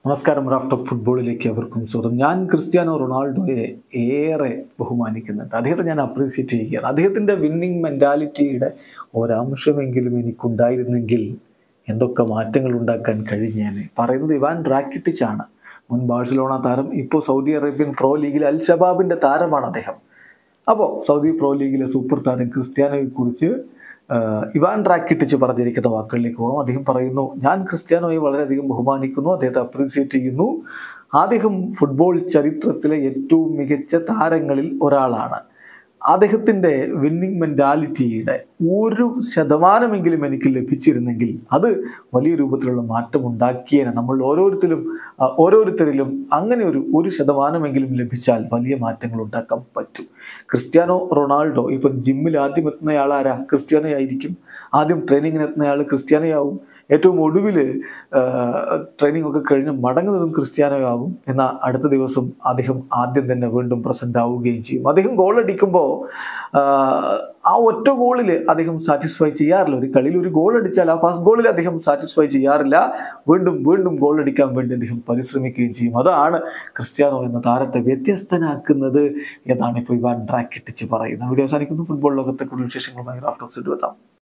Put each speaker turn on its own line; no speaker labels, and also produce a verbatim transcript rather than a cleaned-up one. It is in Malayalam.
നമസ്കാരം. റാഫ് ടോക്ക് ഫുട്ബോളിലേക്ക് അവർക്കും സ്വാഗതം. ഞാൻ ക്രിസ്ത്യാനോ റൊണാൾഡോയെ ഏറെ ബഹുമാനിക്കുന്നുണ്ട്. അദ്ദേഹത്തെ ഞാൻ അപ്രീസിയേറ്റ് ചെയ്യുകയാണ്. അദ്ദേഹത്തിൻ്റെ വിന്നിങ് മെൻറ്റാലിറ്റിയുടെ ഒരംശമെങ്കിലും എനിക്കുണ്ടായിരുന്നെങ്കിൽ എന്തൊക്കെ മാറ്റങ്ങൾ ഉണ്ടാക്കാൻ കഴിഞ്ഞേനെ. പറയുന്നത് ഇവാൻ റാക്കിറ്റിച്ചാണ്, മുൻ ബാഴ്സലോണ താരം. ഇപ്പോൾ സൗദി അറേബ്യൻ പ്രോ ലീഗിലെ അൽ ഷബാബിൻ്റെ താരമാണ് അദ്ദേഹം. അപ്പോൾ സൗദി പ്രോ ലീഗിലെ സൂപ്പർ താരം ക്രിസ്ത്യാനോയെക്കുറിച്ച് ഇവാൻ റാക്കിറ്റിച്ച് പറഞ്ഞിരിക്കുന്ന വാക്കുകളിലേക്ക് പോകാം. അദ്ദേഹം പറയുന്നു, ഞാൻ ക്രിസ്ത്യാനോയെ വളരെയധികം ബഹുമാനിക്കുന്നു, അദ്ദേഹത്തെ അപ്രീസിയേറ്റ് ചെയ്യുന്നു. അദ്ദേഹം ഫുട്ബോൾ ചരിത്രത്തിലെ ഏറ്റവും മികച്ച താരങ്ങളിൽ ഒരാളാണ്. അദ്ദേഹത്തിൻ്റെ വിന്നിങ് മെൻറ്റാലിറ്റിയുടെ ഒരു ശതമാനമെങ്കിലും എനിക്ക് ലഭിച്ചിരുന്നെങ്കിൽ അത് വലിയ രൂപത്തിലുള്ള മാറ്റം ഉണ്ടാക്കിയേനെ. നമ്മൾ ഓരോരുത്തരും ഓരോരുത്തരിലും അങ്ങനെ ഒരു ഒരു ശതമാനമെങ്കിലും ലഭിച്ചാൽ വലിയ മാറ്റങ്ങൾ ഉണ്ടാക്കാൻ പറ്റും. ക്രിസ്ത്യാനോ റൊണാൾഡോ ഇപ്പം ജിമ്മിൽ ആദ്യം എത്തുന്നയാളാരാ? ക്രിസ്ത്യാനോ ആയിരിക്കും. ആദ്യം ട്രെയിനിങ്ങിന് എത്തുന്നയാൾ ക്രിസ്ത്യാനോയാവും. ഏറ്റവും ഒടുവിൽ ട്രെയിനിങ് ഒക്കെ കഴിഞ്ഞ് മടങ്ങുന്നതും ക്രിസ്ത്യാനോയാവും. എന്നാൽ അടുത്ത ദിവസം അദ്ദേഹം ആദ്യം തന്നെ വീണ്ടും പ്രസൻ്റ് ആവുകയും ചെയ്യും. അദ്ദേഹം ഗോൾ അടിക്കുമ്പോൾ ആ ഒറ്റ ഗോളിൽ അദ്ദേഹം സാറ്റിസ്ഫൈ ചെയ്യാറില്ല. ഒരു കളിയിൽ ഒരു ഗോൾ അടിച്ചാൽ ആ ഫസ്റ്റ് ഗോളിൽ അദ്ദേഹം സാറ്റിസ്ഫൈ ചെയ്യാറില്ല. വീണ്ടും വീണ്ടും ഗോൾ അടിക്കാൻ വേണ്ടി അദ്ദേഹം പരിശ്രമിക്കുകയും ചെയ്യും. അതാണ് ക്രിസ്ത്യാനോ എന്ന താരത്തെ വ്യത്യസ്തനാക്കുന്നത് എന്നാണ് ഇപ്പോൾ ഇവാൻ റാക്കിറ്റിച്ച് പറയുന്നത്. വീഡിയോ അവസാനിക്കുന്നു. ഫുട്ബോൾ ലോകത്തെ കൂടുതൽ വിശേഷങ്ങളുമായി റാഫ് ടോക്സ് എത്താം.